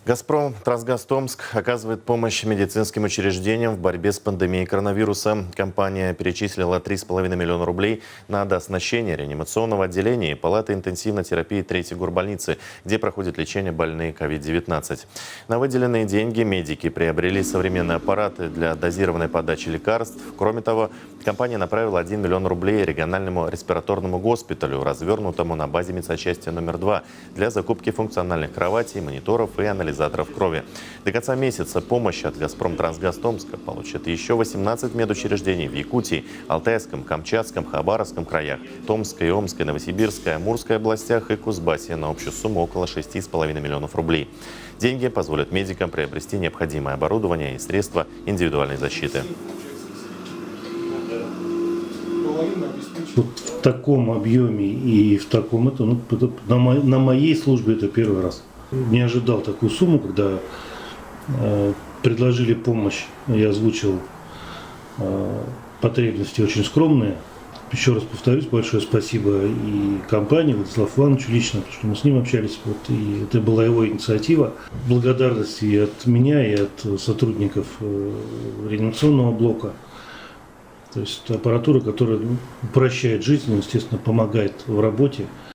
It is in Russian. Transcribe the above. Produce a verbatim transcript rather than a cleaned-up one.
«Газпром Трансгаз Томск» оказывает помощь медицинским учреждениям в борьбе с пандемией коронавируса. Компания перечислила три с половиной миллиона рублей на дооснащение реанимационного отделения и палаты интенсивной терапии третьей горбольницы, где проходит лечение больные ковид девятнадцать. На выделенные деньги медики приобрели современные аппараты для дозированной подачи лекарств. Кроме того, компания направила один миллион рублей региональному респираторному госпиталю, развернутому на базе медсанчасти номер два, для закупки функциональных кроватей, мониторов и анализаторов анализаторов крови. До конца месяца помощь от «Газпром Трансгаз Томска» получат еще восемнадцать медучреждений в Якутии, Алтайском, Камчатском, Хабаровском краях, Томской, Омской, Новосибирской, Амурской областях и Кузбассе на общую сумму около шести с половиной миллионов рублей. Деньги позволят медикам приобрести необходимое оборудование и средства индивидуальной защиты. Вот в таком объеме и в таком это, ну, это на, мо, на моей службе это первый раз. Не ожидал такую сумму, когда э, предложили помощь, я озвучил э, потребности очень скромные. Еще раз повторюсь, большое спасибо и компании, Владиславу Ивановичу лично, потому что мы с ним общались, вот, и это была его инициатива. Благодарность и от меня, и от сотрудников э, реанимационного блока. То есть аппаратура, которая, ну, упрощает жизнь, естественно, помогает в работе.